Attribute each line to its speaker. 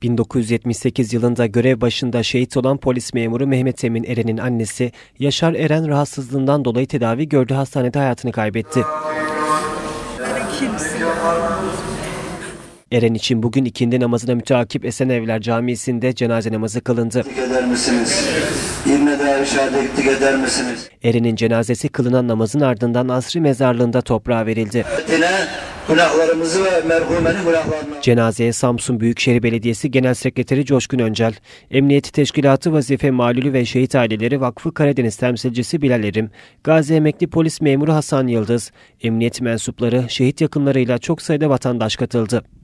Speaker 1: 1978 yılında görev başında şehit olan polis memuru Mehmet Emin Eren'in annesi Yaşar Eren rahatsızlığından dolayı tedavi gördüğü hastanede hayatını kaybetti. Eren için bugün ikindi namazına müteakip Esenevler Camisi'nde cenaze namazı kılındı.
Speaker 2: Eder misiniz? İbn-i Davişah'da eder misiniz?
Speaker 1: Eren'in cenazesi kılınan namazın ardından Asri mezarlığında toprağa verildi.
Speaker 2: Günahlarımızı ve merhumenin günahlarını.
Speaker 1: Cenazeye Samsun Büyükşehir Belediyesi Genel Sekreteri Coşkun Öncel, Emniyeti Teşkilatı Vazife Malulü ve Şehit Aileleri Vakfı Karadeniz Temsilcisi Bilal Erim, Gazi Emekli Polis Memuru Hasan Yıldız, emniyet mensupları, şehit yakınlarıyla çok sayıda vatandaş katıldı.